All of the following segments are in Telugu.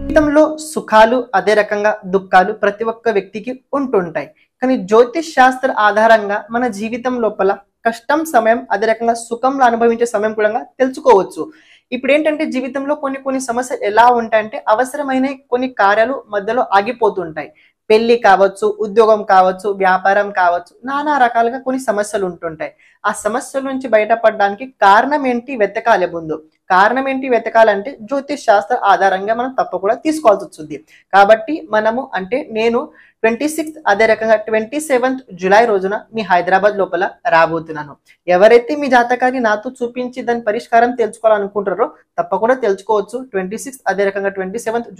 జీవితంలో సుఖాలు అదే రకంగా దుఃఖాలు ప్రతి ఒక్క వ్యక్తికి ఉంటుంటాయి. కానీ జ్యోతిష్ శాస్త్ర ఆధారంగా మన జీవితం లోపల కష్టం సమయం అదే రకంగా సుఖంలో అనుభవించే సమయం కూడా తెలుసుకోవచ్చు. ఇప్పుడు ఏంటంటే జీవితంలో కొన్ని కొన్ని సమస్యలు ఎలా ఉంటాయంటే అవసరమైన కొన్ని కార్యాలు మధ్యలో ఆగిపోతుంటాయి. పెళ్లి కావచ్చు, ఉద్యోగం కావచ్చు, వ్యాపారం కావచ్చు, నానా రకాలుగా కొన్ని సమస్యలు ఉంటుంటాయి. ఆ సమస్యల నుంచి బయటపడడానికి కారణం ఏంటి వెతకాలి ముందు. కారణం ఏంటి వెతకాలంటే జ్యోతిష్ శాస్త్ర ఆధారంగా మనం తప్పకుండా తీసుకోవాల్సి వస్తుంది. కాబట్టి మనము అంటే నేను 26 అదే రకంగా 27 జూలై రోజున మీ హైదరాబాద్ లోపల రాబోతున్నాను. ఎవరైతే మీ జాతకాన్ని నాతో చూపించి దాని పరిష్కారం తెలుసుకోవాలనుకుంటారో తప్పకుండా తెలుసుకోవచ్చు. 26 అదే రకంగా 27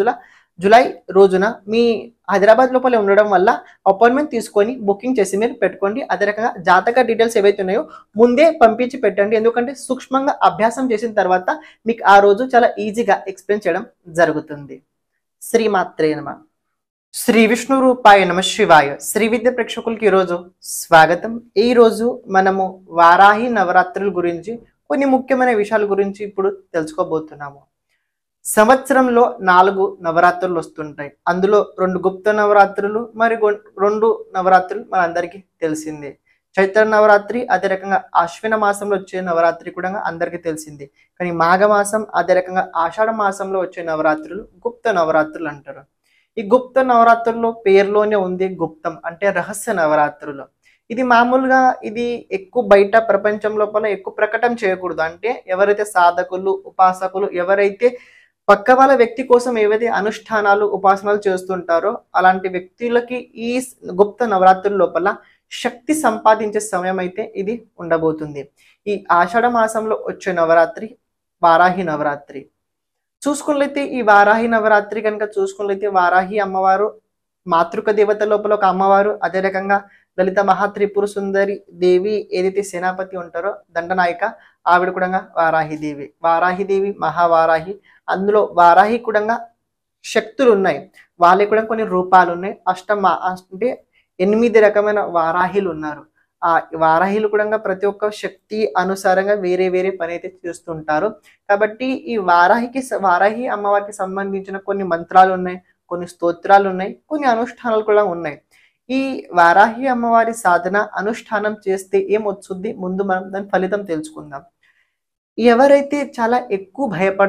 జూలై రోజున మీ హైదరాబాద్ లోపల ఉండడం వల్ల అపాయింట్మెంట్ తీసుకొని బుకింగ్ చేసి మీరు పెట్టుకోండి. అదే రకంగా జాతక డీటెయిల్స్ ఏవైతే ఉన్నాయో ముందే పంపించి పెట్టండి. ఎందుకంటే సూక్ష్మంగా అభ్యాసం చేసిన తర్వాత మీకు ఆ రోజు చాలా ఈజీగా ఎక్స్ప్లెయిన్ చేయడం జరుగుతుంది. శ్రీమాత్రే నమః. శ్రీ విష్ణు రూపాయ నమ శివాయ. శ్రీ విద్య ప్రేక్షకులకి ఈరోజు స్వాగతం. ఈ రోజు మనము వారాహి నవరాత్రుల గురించి కొన్ని ముఖ్యమైన విషయాల గురించి ఇప్పుడు తెలుసుకోబోతున్నాము. సంవత్సరంలో 4 నవరాత్రులు వస్తుంటాయి. అందులో 2 గుప్త నవరాత్రులు మరి 2 నవరాత్రులు మనందరికీ తెలిసిందే. చైత్ర నవరాత్రి అదే రకంగా అశ్విన మాసంలో వచ్చే నవరాత్రి కూడా అందరికీ తెలిసింది. కానీ మాఘమాసం అదే రకంగా ఆషాఢ మాసంలో వచ్చే నవరాత్రులు గుప్త నవరాత్రులు అంటారు. ఈ గుప్త నవరాత్రుల్లో పేరులోనే ఉంది గుప్తం అంటే రహస్య నవరాత్రులు. ఇది మామూలుగా ఇది ఎక్కువ బయట ప్రపంచం లోపల ఎక్కువ ప్రకటన చేయకూడదు. అంటే ఎవరైతే సాధకులు ఉపాసకులు ఎవరైతే పక్క వాళ్ళ వ్యక్తి కోసం ఏవైతే అనుష్ఠానాలు ఉపాసనాలు చేస్తుంటారో అలాంటి వ్యక్తులకి ఈ గుప్త నవరాత్రుల లోపల శక్తి సంపాదించే సమయం అయితే ఇది ఉండబోతుంది. ఈ ఆషాఢ మాసంలో వచ్చే నవరాత్రి వారాహి నవరాత్రి. చూసుకున్నట్లయితే ఈ వారాహి నవరాత్రి కనుక చూసుకున్నట్లయితే వారాహి అమ్మవారు మాతృక దేవత లోపల ఒక అమ్మవారు. అదే రకంగా లలిత మహాత్రిపుర సుందరి దేవి ఏదైతే సేనాపతి ఉంటారో దండనాయిక ఆవిడ కూడా వారాహిదేవి. వారాహిదేవి మహావారాహి. అందులో వారాహి కూడా శక్తులు ఉన్నాయి. వాళ్ళకి కూడా కొన్ని రూపాలు ఉన్నాయి. అంటే 8 రకమైన వారాహిలు ఉన్నారు. ఆ వారాహిలు కూడా ప్రతి ఒక్క శక్తి అనుసారంగా వేరే వేరే పని అయితే చేస్తుంటారు. కాబట్టి ఈ వారాహి అమ్మవారికి సంబంధించిన కొన్ని మంత్రాలు ఉన్నాయి, కొన్ని స్తోత్రాలు ఉన్నాయి, కొన్ని అనుష్ఠానాలు కూడా ఉన్నాయి. ఈ వారాహి అమ్మవారి సాధన అనుష్ఠానం చేస్తే ఏమొచ్చుద్ది ముందు మనం దాని ఫలితం తెలుసుకుందాం. ఎవరైతే చాలా ఎక్కువ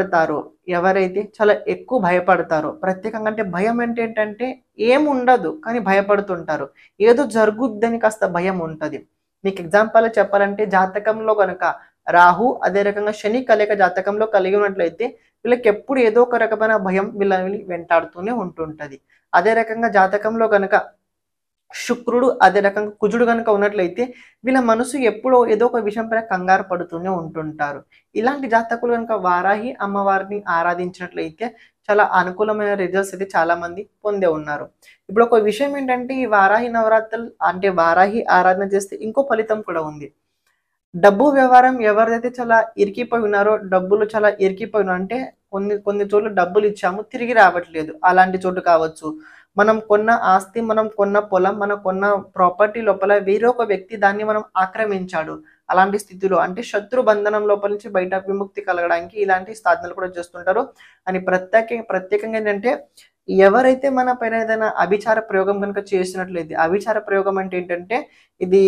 భయపడతారో ప్రత్యేకంగా అంటే భయం అంటే ఏంటంటే ఏముండదు కానీ భయపడుతుంటారు. ఏదో జరుగుద్దని కాస్త భయం ఉంటుంది. మీకు ఎగ్జాంపుల్ చెప్పాలంటే జాతకంలో కనుక రాహు అదే రకంగా శని కలయిక జాతకంలో కలిగి ఉన్నట్లయితే వీళ్ళకి ఎప్పుడు ఏదో ఒక రకమైన భయం వీళ్ళని వెంటాడుతూనే ఉంటుంటది. అదే రకంగా జాతకంలో కనుక శుక్రుడు అదే రకంగా కుజుడు కనుక ఉన్నట్లయితే వీళ్ళ మనసు ఎప్పుడో ఏదో ఒక విషయం పైన కంగారు పడుతూనే ఉంటుంటారు. ఇలాంటి జాతకులు కనుక వారాహి అమ్మవారిని ఆరాధించినట్లయితే చాలా అనుకూలమైన రిజల్ట్స్ అయితే చాలా మంది పొందే ఉన్నారు. ఇప్పుడు ఒక విషయం ఏంటంటే ఈ వారాహి నవరాత్రులు అంటే వారాహి ఆరాధన చేస్తే ఇంకో ఫలితం కూడా ఉంది. డబ్బు వ్యవహారం ఎవరైతే చాలా ఇరికిపోయి ఉన్నారో డబ్బులు చాలా ఇరికిపోయి అంటే కొన్ని చోట్ల డబ్బులు ఇచ్చాము తిరిగి రావట్లేదు. అలాంటి చోటు కావచ్చు. మనం కొన్న ఆస్తి, మనం కొన్న పొలం, మనం కొన్న ప్రాపర్టీ లోపల వేరొక వ్యక్తి దాన్ని మనం ఆక్రమించాడు. అలాంటి స్థితిలో అంటే శత్రు బంధనం లోపల నుంచి బయట విముక్తి కలగడానికి ఇలాంటి సాధనలు కూడా చేస్తుంటారు. అని ప్రత్యేకంగా ఏంటంటే ఎవరైతే మన పైన ఏదైనా అభిచార ప్రయోగం కనుక చేసినట్లయితే అభిచార ప్రయోగం అంటే ఏంటంటే ఇది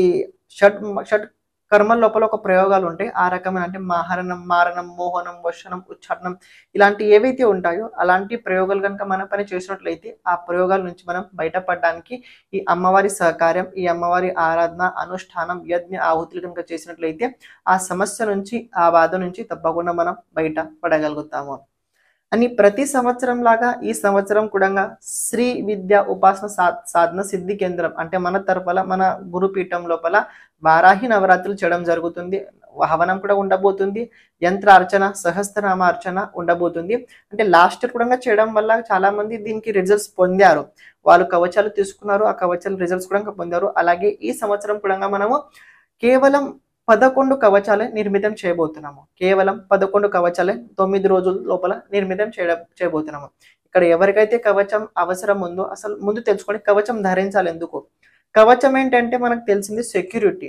షట్ కర్మల లోపల ఒక ప్రయోగాలు ఉంటాయి. ఆ రకమైన అంటే మారణం, మోహనం, వశనం, ఉచ్చారణం ఇలాంటి ఏవైతే ఉంటాయో అలాంటి ప్రయోగాలు కనుక మన పని చేసినట్లయితే ఆ ప్రయోగాల నుంచి మనం బయటపడడానికి ఈ అమ్మవారి సహకారం, ఈ అమ్మవారి ఆరాధన, అనుష్ఠానం, యజ్ఞ ఆహుతులు కనుక చేసినట్లయితే ఆ సమస్య నుంచి ఆ బాధ నుంచి తప్పకుండా మనం బయట పడగలుగుతాము. అని ప్రతి సంవత్సరం లాగా ఈ సంవత్సరం కూడా శ్రీ విద్య ఉపాసన సాధన సిద్ధి కేంద్రం అంటే మన తరఫున మన గురుపీఠం లోపల వారాహి నవరాత్రులు చేయడం జరుగుతుంది. హవనం కూడా ఉండబోతుంది. యంత్ర అర్చన, సహస్రనామ అర్చన ఉండబోతుంది. అంటే లాస్ట్ కూడా చేయడం వల్ల చాలా మంది దీనికి రిజల్ట్స్ పొందారు. వాళ్ళు కవచాలు తీసుకున్నారు, ఆ కవచాల రిజల్ట్స్ కూడా పొందారు. అలాగే ఈ సంవత్సరం కూడా మనము కేవలం 11 కవచాలే నిర్మితం చేయబోతున్నాము. కేవలం 11 కవచాలే 9 రోజుల లోపల నిర్మితం చేయబోతున్నాము. ఇక్కడ ఎవరికైతే కవచం అవసరం ఉందో అసలు ముందు తెలుసుకోండి కవచం ధరించాలి ఎందుకు. కవచం ఏంటంటే మనకు తెలిసింది సెక్యూరిటీ.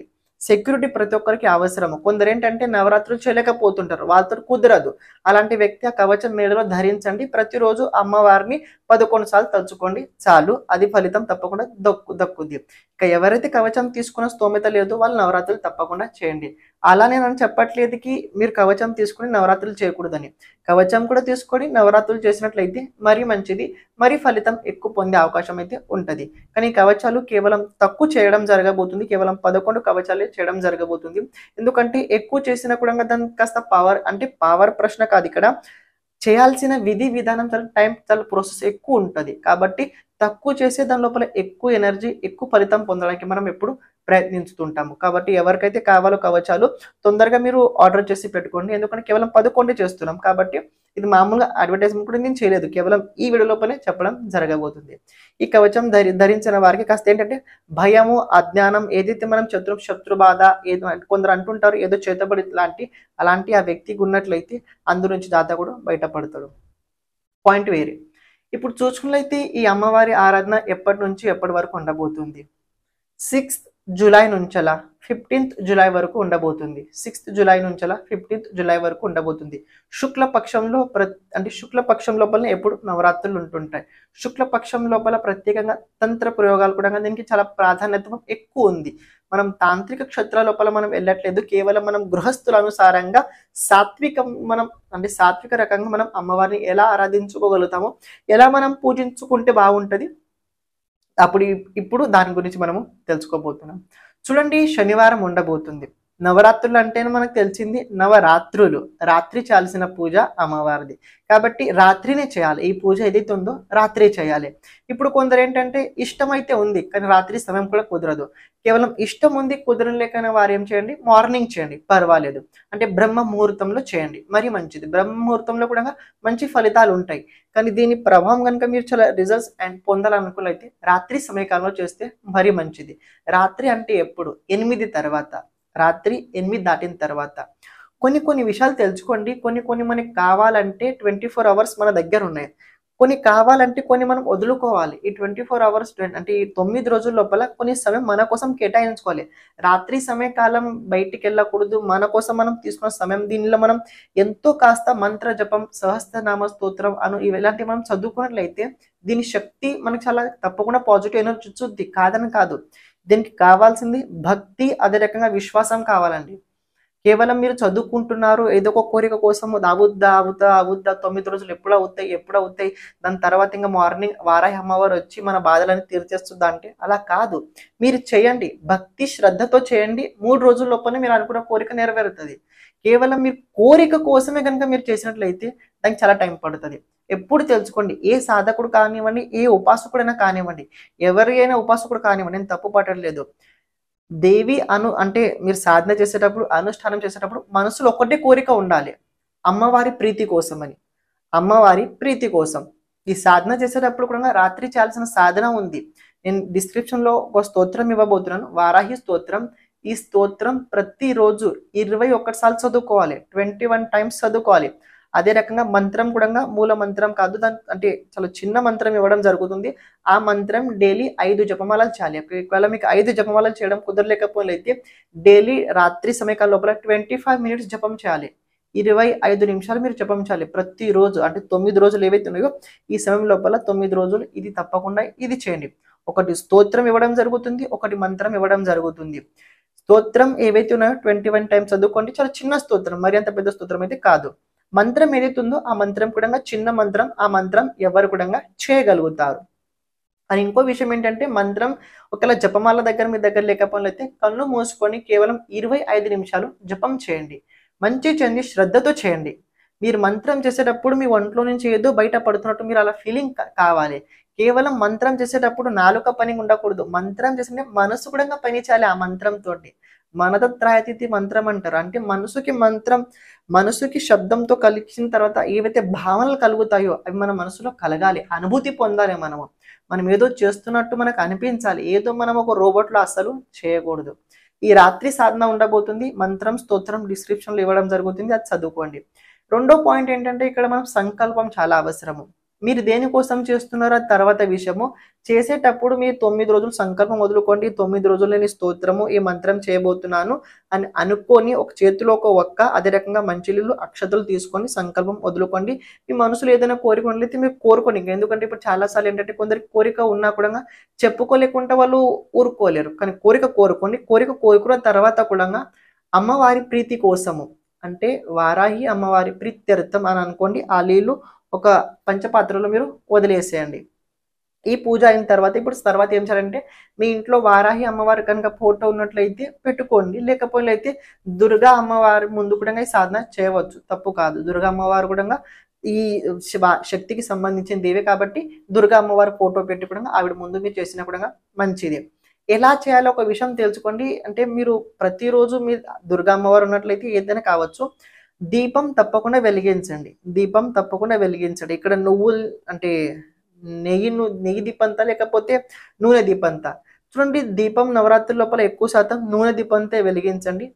సెక్యూరిటీ ప్రతి ఒక్కరికి అవసరము. కొందరు ఏంటంటే నవరాత్రులు చేయలేకపోతుంటారు, వాళ్ళతో కుదరదు. అలాంటి వ్యక్తి ఆ కవచం మెడలో ధరించండి. ప్రతిరోజు అమ్మవారిని 11 సార్లు తలుచుకోండి చాలు. అది ఫలితం తప్పకుండా దక్కుద్ది. ఇక ఎవరైతే కవచం తీసుకున్న స్తోమత లేదో వాళ్ళు నవరాత్రులు తప్పకుండా చేయండి. అలా నేను చెప్పట్లేదుకి మీరు కవచం తీసుకుని నవరాత్రులు చేయకూడదని. కవచం కూడా తీసుకొని నవరాత్రులు చేసినట్లయితే మరీ మంచిది, మరీ ఫలితం ఎక్కువ పొందే అవకాశం అయితే ఉంటది. కానీ కవచాలు కేవలం తక్కువ చేయడం జరగబోతుంది. కేవలం 11 కవచాలే చేయడం జరగబోతుంది. ఎందుకంటే ఎక్కువ చేసినా కూడా దానికి కాస్త పవర్ ప్రశ్న కాదు ఇక్కడ. చేయాల్సిన విధి విధానం చాలా ప్రాసెస్ ఎక్కువ ఉంటది. కాబట్టి తక్కువ చేసే దాని లోపల ఎక్కువ ఎనర్జీ, ఎక్కువ ఫలితం పొందడానికి మనం ఎప్పుడు ప్రయత్నిస్తుంటాము. కాబట్టి ఎవరికైతే కావాలో కవచాలు తొందరగా మీరు ఆర్డర్ చేసి పెట్టుకోండి. ఎందుకంటే కేవలం 11 చేస్తున్నాం కాబట్టి ఇది మామూలుగా అడ్వర్టైజ్మెంట్ కూడా నేను చేయలేదు. కేవలం ఈ వీడియో లోపలే చెప్పడం జరగబోతుంది. ఈ కవచం ధరించిన వారికి కాస్త ఏంటంటే భయము, అజ్ఞానం, ఏదైతే మనం శత్రు బాధ ఏదో కొందరు అంటుంటారు ఏదో చేతబడి అలాంటి ఆ వ్యక్తికి ఉన్నట్లయితే అందు నుంచి దాత కూడా బయటపడతాడు. పాయింట్ వేరే. ఇప్పుడు చూసుకున్నట్లయితే ఈ అమ్మవారి ఆరాధన ఎప్పటి నుంచి ఎప్పటి వరకు ఉండబోతుంది? 6th జూలై నుంచలా 15th జూలై వరకు ఉండబోతుంది. 6th జూలై నుంచలా 15th జూలై వరకు ఉండబోతుంది. శుక్లపక్షంలో శుక్లపక్షం లోపల ఎప్పుడు నవరాత్రులు ఉంటుంటాయి. శుక్లపక్షం లోపల ప్రత్యేకంగా తంత్ర ప్రయోగాలు కూడా దీనికి చాలా ప్రాధాన్యత ఎక్కువ ఉంది. మనం తాంత్రిక క్షేత్ర లోపల మనం వెళ్ళట్లేదు. కేవలం మనం గృహస్థుల అనుసారంగా సాత్విక రకంగా మనం అమ్మవారిని ఎలా ఆరాధించుకోగలుగుతామో, ఎలా మనం పూజించుకుంటే బాగుంటది, ఇప్పుడు దాని గురించి మనము తెలుసుకోబోతున్నాం. చూడండి, శనివారం ఉండబోతుంది. నవరాత్రులు అంటేనే మనకు తెలిసింది నవరాత్రులు, రాత్రి చేయాల్సిన పూజ అమ్మవారిది. కాబట్టి రాత్రినే చేయాలి. ఈ పూజ ఏదైతే ఉందో రాత్రి చేయాలి. ఇప్పుడు కొందరు ఏంటంటే ఇష్టం అయితే ఉంది కానీ రాత్రి సమయం కూడా కుదరదు. కేవలం ఇష్టం ఉంది కుదరలేకనే వారు ఏం చేయండి, మార్నింగ్ చేయండి, పర్వాలేదు. అంటే బ్రహ్మ ముహూర్తంలో చేయండి, మరి మంచిది. బ్రహ్మ ముహూర్తంలో కూడా మంచి ఫలితాలు ఉంటాయి. కానీ దీని ప్రభావం కనుక మీరు చాలా రిజల్ట్స్ పొందాలనుకున్నట్లయితే రాత్రి సమయకాలంలో చేస్తే మరీ మంచిది. రాత్రి అంటే ఎప్పుడు? 8 తర్వాత, రాత్రి 8 దాటిన తర్వాత. కొన్ని విషయాలు తెలుసుకోండి. కొన్ని మనకి కావాలంటే 24 అవర్స్ మన దగ్గర ఉన్నాయి. కొన్ని కావాలంటే కొన్ని మనం వదులుకోవాలి. ఈ 24 అవర్స్ అంటే ఈ 9 రోజుల లోపల కొన్ని సమయం మన కోసం కేటాయించుకోవాలి. రాత్రి సమయకాలం బయటికి వెళ్ళకూడదు. మన కోసం మనం తీసుకున్న సమయం, దీనిలో మనం ఎంతో కాస్త మంత్ర జపం, సహస్రనామ స్తోత్రం ఇలాంటివి మనం చదువుకున్నట్లయితే దీని శక్తి మనకు చాలా తప్పకుండా పాజిటివ్ ఎనర్జీ ఇచ్చుద్ది, కాదని కాదు. దీనికి కావాల్సింది భక్తి, అదే రకంగా విశ్వాసం కావాలండి. కేవలం మీరు చదువుకుంటున్నారు ఏదో ఒక కోరిక కోసం అవుద్దా 9 రోజులు ఎప్పుడు అవుతాయి, దాని తర్వాత ఇంకా మార్నింగ్ వారాహి అమ్మవారు వచ్చి మన బాధలని తీర్చేస్తుందా అంటే అలా కాదు. మీరు చేయండి, భక్తి శ్రద్ధతో చేయండి. 3 రోజుల లోపలనే మీరు అనుకున్న కోరిక నెరవేరుతుంది. కేవలం మీరు కోరిక కోసమే కనుక మీరు చేసినట్లయితే దానికి చాలా టైం పడుతుంది. ఎప్పుడు తెలుసుకోండి, ఏ సాధకుడు కానివ్వండి, ఏ ఉపాసకుడైనా కానివ్వండి, ఎవరైనా ఉపాసకుడు కానివ్వండి, నేను తప్పు పట్టలేదు. దేవి అంటే మీరు సాధన చేసేటప్పుడు, అనుష్ఠానం చేసేటప్పుడు మనసులో ఒకటే కోరిక ఉండాలి, అమ్మవారి ప్రీతి కోసం అని. అమ్మవారి ప్రీతి కోసం ఈ సాధన చేసేటప్పుడు కూడా రాత్రి చేయాల్సిన సాధన ఉంది. నేను డిస్క్రిప్షన్లో ఒక స్తోత్రం ఇవ్వబోతున్నాను, వారాహి స్తోత్రం. ఈ స్తోత్రం ప్రతిరోజు 21 సార్లు చదువుకోవాలి, 21 టైమ్స్ చదువుకోవాలి. అదే రకంగా మంత్రం కూడా మూల మంత్రం కాదు, అంటే చాలా చిన్న మంత్రం ఇవ్వడం జరుగుతుంది. ఆ మంత్రం డైలీ 5 జపమాలలు చేయాలి. ఒకవేళ మీకు 5 జపమాలలు చేయడం కుదరలేకపోతే డైలీ రాత్రి సమయకాల లోపల 25 మినిట్స్ జపం చేయాలి. 25 నిమిషాలు మీరు జపం చేయాలి ప్రతిరోజు. అంటే 9 రోజులు ఏవైతే ఉన్నాయో ఈ సమయం లోపల 9 రోజులు ఇది తప్పకుండా ఇది చేయండి. ఒకటి స్తోత్రం ఇవ్వడం జరుగుతుంది, ఒకటి మంత్రం ఇవ్వడం జరుగుతుంది. స్తోత్రం ఏవైతే ఉన్నాయో 21 టైమ్స్ చదువుకోండి. చాలా చిన్న స్తోత్రం, మరి అంత పెద్ద స్తోత్రం అయితే కాదు. మంత్రం ఏదైతే ఉందో ఆ మంత్రం కూడా చిన్న మంత్రం, ఆ మంత్రం ఎవరు కూడా చేయగలుగుతారు. అని ఇంకో విషయం ఏంటంటే, మంత్రం ఒకవేళ జపమాల మీ దగ్గర లేకపోతే కళ్ళు మూసుకొని కేవలం 25 నిమిషాలు జపం చేయండి. మంచి చేయండి, శ్రద్ధతో చేయండి. మీరు మంత్రం చేసేటప్పుడు మీ ఒంట్లో నుంచి ఏదో బయట పడుతున్నట్టు మీరు అలా ఫీలింగ్ కావాలి. కేవలం మంత్రం చేసేటప్పుడు నాలుక పని ఉండకూడదు. మంత్రం చేసే మనసు కూడా పని చేయాలి. ఆ మంత్రంతో మనదత్రాయతిథి మంత్రం అంటారు. అంటే మనసుకి శబ్దంతో కలిసిన తర్వాత ఏవైతే భావనలు కలుగుతాయో అవి మన మనసులో కలగాలి, అనుభూతి పొందాలి. మనం ఏదో చేస్తున్నట్టు మనకు అనిపించాలి. ఏదో మనం ఒక రోబోట్లో అస్సలు చేయకూడదు. ఈ రాత్రి సాధన ఉండబోతుంది. మంత్రం, స్తోత్రం డిస్క్రిప్షన్లో ఇవ్వడం జరుగుతుంది, అది చదువుకోండి. రెండో పాయింట్ ఏంటంటే, ఇక్కడ మనం సంకల్పం చాలా అవసరము. మీరు దేనికోసం చేస్తున్నారో అది తర్వాత విషయము. చేసేటప్పుడు మీరు 9 రోజులు సంకల్పం వదులుకోండి. 9 రోజులు నేను ఈ స్తోత్రము, ఈ మంత్రం చేయబోతున్నాను అని అనుకోని ఒక చేతిలో ఒక ఒక్క, అదే రకంగా మంచినీళ్ళు, అక్షతలు తీసుకొని సంకల్పం వదులుకోండి. మీ మనసులో ఏదైనా కోరిక ఉన్నట్లయితే మీరు కోరుకోండి. ఎందుకంటే ఇప్పుడు చాలా సార్లు ఏంటంటే కొందరికి కోరిక ఉన్నా కూడా చెప్పుకోలేకుండా వాళ్ళు ఊరుకోలేరు. కానీ కోరిక కోరుకోండి. కోరిక కోరుకున్న తర్వాత కూడా అమ్మవారి ప్రీతి కోసము, అంటే వారాహి అమ్మవారి ప్రీత్యర్థం అని అనుకోండి. ఆ నీళ్ళు ఒక పంచపాత్రలో మీరు వదిలేసేయండి. ఈ పూజ అయిన తర్వాత ఇప్పుడు తర్వాత ఏం చేయాలంటే, మీ ఇంట్లో వారాహి అమ్మవారి కనుక ఫోటో ఉన్నట్లయితే పెట్టుకోండి. లేకపోతే దుర్గా అమ్మవారి ముందు కూడా ఈ సాధన చేయవచ్చు, తప్పు కాదు. దుర్గా అమ్మవారు కూడా ఈ శక్తికి సంబంధించిన దేవే కాబట్టి దుర్గా అమ్మవారి ఫోటో పెట్టి కూడా ఆవిడ ముందు మీరు చేసినా కూడా మంచిది. ఎలా చేయాలో ఒక విషయం తెలుసుకోండి. అంటే మీరు ప్రతిరోజు మీరు దుర్గా అమ్మవారు ఉన్నట్లయితే ఏదైనా కావచ్చు, దీపం తప్పకుండా వెలిగించండి. దీపం తప్పకుండా వెలిగించండి. ఇక్కడ నువ్వులు అంటే నెయ్యి దీపంతా లేకపోతే నూనె దీపంతా. చూడండి, దీపం నవరాత్రి లోపల ఎక్కువ శాతం నూనె దీపంతే వెలిగించండి.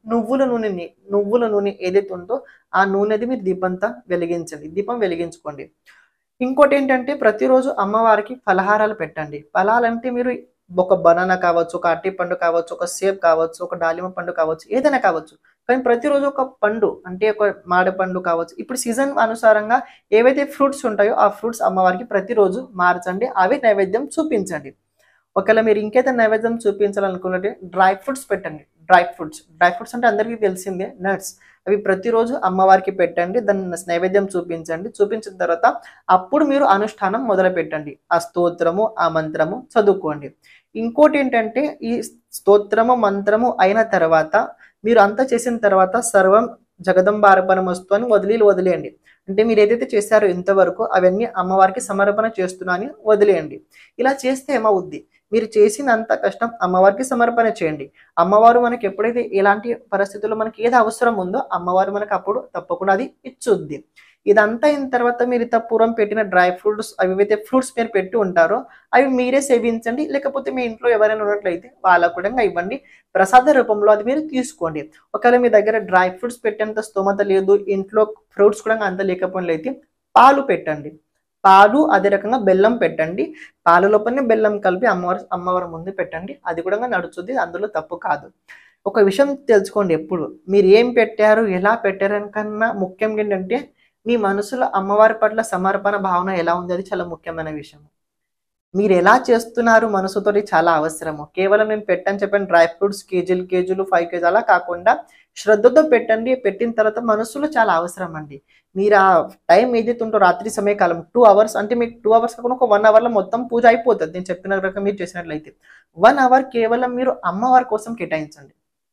నువ్వుల నూనె ఏదైతే ఉందో ఆ నూనెది మీరు దీపంతా వెలిగించండి. దీపం వెలిగించుకోండి. ఇంకోటి ఏంటంటే, ప్రతిరోజు అమ్మవారికి ఫలహారాలు పెట్టండి. ఫలాలంటే మీరు ఒక బనానా కావచ్చు, ఒక అరటి పండు కావచ్చు, ఒక సేబ్ కావచ్చు, ఒక దాలిమ పండు కావచ్చు, ఏదైనా కావచ్చు. కానీ ప్రతిరోజు ఒక పండు, అంటే ఒక మామిడి పండు కావచ్చు. ఇప్పుడు సీజన్ అనుసారంగా ఏవైతే ఫ్రూట్స్ ఉంటాయో ఆ ఫ్రూట్స్ అమ్మవారికి ప్రతిరోజు మార్చండి. అవి నైవేద్యం చూపించండి. ఒకవేళ మీరు ఇంకైతే నైవేద్యం చూపించాలనుకున్నట్టే డ్రై ఫ్రూట్స్ పెట్టండి. డ్రై ఫ్రూట్స్ అంటే అందరికీ తెలిసిందే, నట్స్. అవి ప్రతిరోజు అమ్మవారికి పెట్టండి. దాన్ని నైవేద్యం చూపించండి. చూపించిన తర్వాత అప్పుడు మీరు అనుష్ఠానం మొదలు పెట్టండి. ఆ స్తోత్రము, ఆ మంత్రము చదువుకోండి. ఇంకోటి ఏంటంటే, ఈ స్తోత్రము మంత్రము అయిన తర్వాత మీరు అంతా చేసిన తర్వాత సర్వం జగదంబార్పణమస్తు అని వదిలేయండి. అంటే మీరు ఏదైతే చేశారో ఇంతవరకు అవన్నీ అమ్మవారికి సమర్పణ చేస్తున్నా అని వదిలేయండి. ఇలా చేస్తే ఏమవుద్ది, మీరు చేసినంత కష్టం అమ్మవారికి సమర్పణ చేయండి. అమ్మవారు మనకి ఎప్పుడైతే ఎలాంటి పరిస్థితుల్లో మనకి ఏది అవసరం ఉందో అమ్మవారు మనకు అప్పుడు తప్పకుండా అది ఇచ్చుద్ది. ఇదంతా అయిన తర్వాత మీరు పూర్వం పెట్టిన డ్రై ఫ్రూట్స్, అవివైతే ఫ్రూట్స్ మీరు పెట్టి ఉంటారో అవి మీరే సేవించండి. లేకపోతే మీ ఇంట్లో ఎవరైనా ఉన్నట్లయితే వాళ్ళకు కూడా ఇవ్వండి. ప్రసాద రూపంలో అది మీరు తీసుకోండి. ఒకవేళ మీ దగ్గర డ్రై ఫ్రూట్స్ పెట్టేంత స్తోమత లేదు, ఇంట్లో ఫ్రూట్స్ కూడా అంత లేకపోయినట్లయితే పాలు పెట్టండి. పాలు, అదే రకంగా బెల్లం పెట్టండి. పాల లోపలనే బెల్లం కలిపి అమ్మవారి ముందు పెట్టండి. అది కూడా నడుచుద్ది, అందులో తప్పు కాదు. ఒక విషయం తెలుసుకోండి, ఎప్పుడు మీరు ఏం పెట్టారు, ఎలా పెట్టారు కన్నా ముఖ్యంగా ఏంటంటే మీ మనసులో అమ్మవారి పట్ల సమర్పణ భావన ఎలా ఉంది, అది చాలా ముఖ్యమైన విషయం. మీరు ఎలా చేస్తున్నారు మనసుతోటి చాలా అవసరము. కేవలం నేను పెట్టని చెప్పాను డ్రై ఫ్రూట్స్ కేజీలు 5 కేజీ అలా కాకుండా శ్రద్ధతో పెట్టండి. పెట్టిన తర్వాత మనసులో చాలా అవసరం అండి. మీరు ఆ టైం ఏదైతే ఉంటో రాత్రి సమయకాలం 2 అవర్స్, అంటే మీకు 2 అవర్స్ కాకుండా ఒక 1 అవర్లో మొత్తం పూజ అయిపోతుంది. నేను చెప్పిన రకం మీరు చేసినట్లయితే 1 అవర్ కేవలం మీరు అమ్మవారి కోసం కేటాయించండి.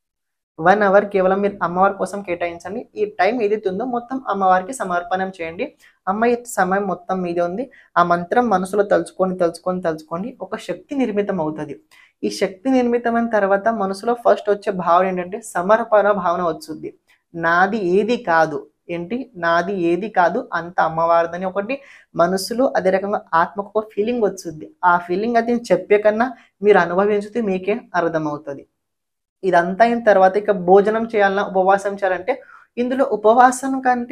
1 అవర్ కేవలం మీరు అమ్మవారి కోసం కేటాయించండి. ఈ టైం ఏదైతే ఉందో మొత్తం అమ్మవారికి సమర్పణం చేయండి. అమ్మ సమయం మొత్తం మీదే ఉంది. ఆ మంత్రం మనసులో తలుచుకొని ఒక శక్తి నిర్మితం అవుతుంది. ఈ శక్తి నిర్మితమైన తర్వాత మనసులో ఫస్ట్ వచ్చే భావన ఏంటంటే సమర్పణ భావన వచ్చుద్ది. నాది ఏది కాదు, నాది ఏది కాదు, అంత అమ్మవారిదని ఒకటి మనసులో, అదే రకంగా ఆత్మకు ఒక ఫీలింగ్ వచ్చుద్ది. ఆ ఫీలింగ్ అది చెప్పే కన్నా మీరు అనుభవించితే మీకే అర్థమవుతుంది. ఇదంతా అయిన తర్వాత ఇక భోజనం చేయాలన్నా, ఉపవాసం చేయాలంటే ఇందులో ఉపవాసం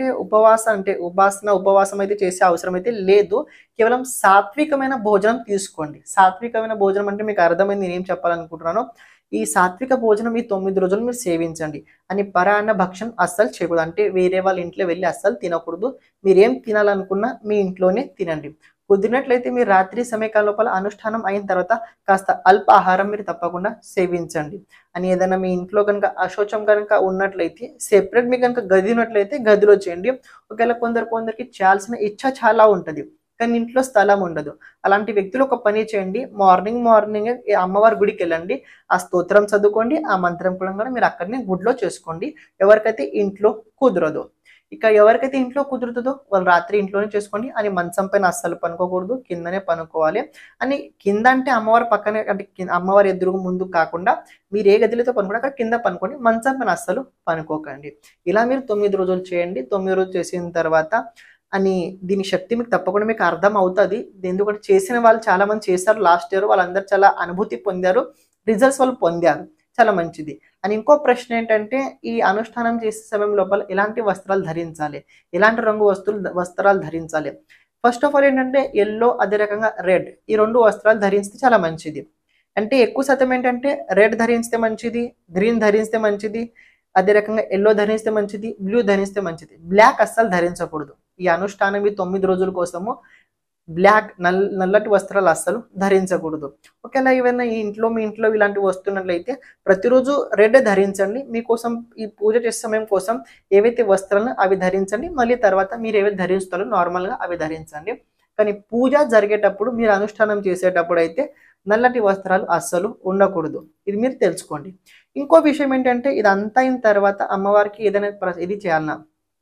అయితే చేసే అవసరం అయితే లేదు. కేవలం సాత్వికమైన భోజనం తీసుకోండి. సాత్వికమైన భోజనం అంటే మీకు అర్థమైంది నేను ఏం చెప్పాలనుకుంటున్నాను. ఈ సాత్విక భోజనం ఈ 9 రోజులు మీరు సేవించండి. అని పరాన్న భక్షం అస్సలు చేయకూడదు. అంటే వేరే వాళ్ళ ఇంట్లో వెళ్ళి అస్సలు తినకూడదు. మీరేం తినాలనుకున్నా మీ ఇంట్లోనే తినండి. కుదిరినట్లయితే మీరు రాత్రి సమయకాల లోపల అనుష్ఠానం అయిన తర్వాత కాస్త అల్ప ఆహారం మీరు తప్పకుండా సేవించండి. అని ఏదైనా మీ ఇంట్లో కనుక అశౌచం కనుక ఉన్నట్లయితే సెపరేట్ మీకు కనుక గది ఉన్నట్లయితే గదిలో చేయండి. ఒకవేళ కొందరికి చేయాల్సిన ఇచ్చ చాలా ఉంటుంది, కానీ ఇంట్లో స్థలం ఉండదు. అలాంటి వ్యక్తులు ఒక పని చేయండి, మార్నింగ్ అమ్మవారి గుడికి వెళ్ళండి. ఆ స్తోత్రం చదువుకోండి. ఆ మంత్రం కూడా మీరు అక్కడనే గుడిలో చేసుకోండి. ఎవరికైతే ఇంట్లో కుదరదు, ఇక ఎవరికైతే ఇంట్లో కుదురుతుందో వాళ్ళు రాత్రి ఇంట్లోనే చేసుకోండి. అని మంచం పైన అస్సలు పనుకోకూడదు, కిందనే పనుకోవాలి. అని కింద అంటే అమ్మవారి పక్కనే, అంటే అమ్మవారి ఎదురు ముందు కాకుండా మీరు ఏ గదిలో పనుకోండి అక్కడ కింద పనుకోండి. మంచం పైన అస్సలు పనుకోకండి. ఇలా మీరు 9 రోజులు చేయండి. 9 రోజులు చేసిన తర్వాత దీని శక్తి మీకు తప్పకుండా మీకు అర్థం అవుతుంది. ఎందుకంటే చేసిన వాళ్ళు చాలా మంది చేశారు లాస్ట్ ఇయర్, వాళ్ళందరూ చాలా అనుభూతి పొందారు, రిజల్ట్స్ వాళ్ళు పొందారు. చాలా మంచిది. అని ఇంకో ప్రశ్న ఏంటంటే, ఈ అనుష్ఠానం చేసే సమయం లోపల ఎలాంటి వస్త్రాలు ధరించాలి, ఎలాంటి రంగు వస్త్రాలు ధరించాలి? ఫస్ట్ ఆఫ్ ఆల్ ఏంటంటే ఎల్లో, అదే రకంగా రెడ్, ఈ 2 వస్త్రాలు ధరిస్తే చాలా మంచిది. అంటే ఎక్కువ శాతం ఏంటంటే రెడ్ ధరిస్తే మంచిది, గ్రీన్ ధరిస్తే మంచిది, అదే రకంగా ఎల్లో ధరిస్తే మంచిది, బ్లూ ధరిస్తే మంచిది. బ్లాక్ అస్సలు ధరించకూడదు. ఈ అనుష్ఠానం ఈ 9 రోజుల కోసము బ్లాక్ నల్లటి వస్త్రాలు అస్సలు ధరించకూడదు. ఒకవేళ ఏవైనా మీ ఇంట్లో ఇలాంటివి వస్తున్నట్లయితే ప్రతిరోజు రెడ్ ధరించండి. మీకోసం ఈ పూజ చేసే సమయం కోసం ఏవైతే వస్త్రాలను అవి ధరించండి. మళ్ళీ తర్వాత మీరు ఏవైతే ధరిస్తారో నార్మల్గా అవి ధరించండి. కానీ పూజ జరిగేటప్పుడు మీరు అనుష్ఠానం చేసేటప్పుడు అయితే నల్లటి వస్త్రాలు అస్సలు ఉండకూడదు. ఇది మీరు తెలుసుకోండి. ఇంకో విషయం ఏంటంటే ఇదంతా అయిన తర్వాత అమ్మవారికి ఏదైనా ఇది చేయాలన్నా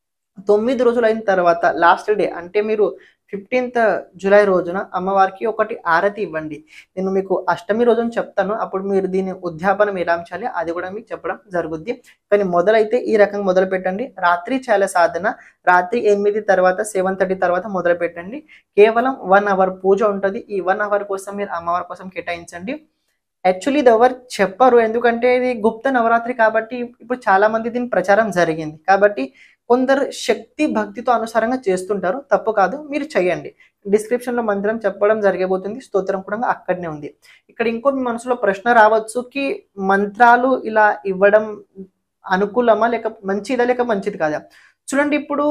9 రోజులు అయిన తర్వాత లాస్ట్ డే అంటే మీరు 15th జూలై రోజున అమ్మవారికి ఒకటి ఆరతి ఇవ్వండి. నేను మీకు అష్టమి రోజున చెప్తాను. అప్పుడు మీరు దీన్ని ఉద్యాపనం ఎలా చేయాలి అది కూడా మీకు చెప్పడం జరుగుద్ది. కానీ మొదలైతే ఈ రకంగా మొదలు పెట్టండి. రాత్రి చాలా సాధన, రాత్రి 8 తర్వాత 7:30 తర్వాత మొదలు పెట్టండి. కేవలం 1 అవర్ పూజ ఉంటుంది. ఈ 1 అవర్ కోసం మీరు అమ్మవారి కోసం కేటాయించండి. యాక్చువల్లీ ఇది ఎవరు చెప్పరు, ఎందుకంటే ఇది గుప్త నవరాత్రి కాబట్టి ఇప్పుడు చాలా మంది దీని ప్రచారం జరిగింది కాబట్టి కొందరు శక్తి భక్తితో అనుసారంగా చేస్తుంటారు. తప్పు కాదు, మీరు చేయండి. డిస్క్రిప్షన్ లో మంత్రం చెప్పడం జరగబోతుంది, స్తోత్రం కూడా అక్కడనే ఉంది. ఇక్కడ ఇంకో మీ మనసులో ప్రశ్న రావచ్చు కి మంత్రాలు ఇలా ఇవ్వడం అనుకూలమా లేక మంచిదా లేక మంచిది కాదా. చూడండి, ఇప్పుడు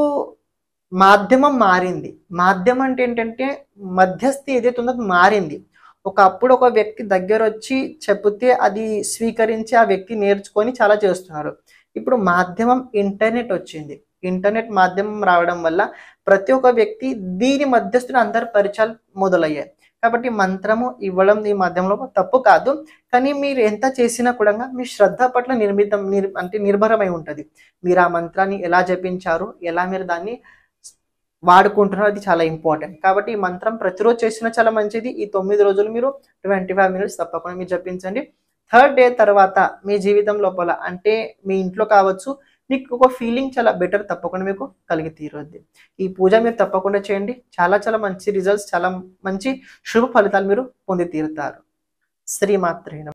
మాధ్యమం మారింది. మాధ్యమం అంటే ఏంటంటే మధ్యస్థి ఏదైతే ఉందో అది మారింది. ఒకప్పుడు ఒక వ్యక్తి దగ్గర వచ్చి చెబితే అది స్వీకరించి ఆ వ్యక్తి నేర్చుకొని చాలా చేస్తున్నారు. ఇప్పుడు మాధ్యమం ఇంటర్నెట్ వచ్చింది. ఇంటర్నెట్ మాధ్యమం రావడం వల్ల ప్రతి ఒక్క వ్యక్తి దీని మధ్యస్థులు అందరు పరిచయాలు మొదలయ్యాయి. కాబట్టి మంత్రము ఇవ్వడం ఈ మాధ్యమంలో తప్పు కాదు. కానీ మీరు ఎంత చేసినా కూడా మీ శ్రద్ధ పట్ల నిర్భరమై ఉంటుంది. మీరు ఆ మంత్రాన్ని ఎలా జపించారు, ఎలా మీరు దాన్ని వాడుకుంటున్నారు, అది చాలా ఇంపార్టెంట్. కాబట్టి ఈ మంత్రం ప్రతిరోజు చేసినా చాలా మంచిది. ఈ 9 రోజులు మీరు 25 మినిట్స్ తప్పకుండా మీరు జపించండి. 3rd డే తర్వాత మీ జీవితం లోపల అంటే మీ ఇంట్లో కావచ్చు మీకు ఒక ఫీలింగ్ చాలా బెటర్ తప్పకుండా మీకు కలిగి తీరుద్ది. ఈ పూజ మీరు తప్పకుండా చేయండి. చాలా చాలా మంచి రిజల్ట్స్, చాలా మంచి శుభ ఫలితాలు మీరు పొంది తీరుతారు. శ్రీమాత్రే నమః.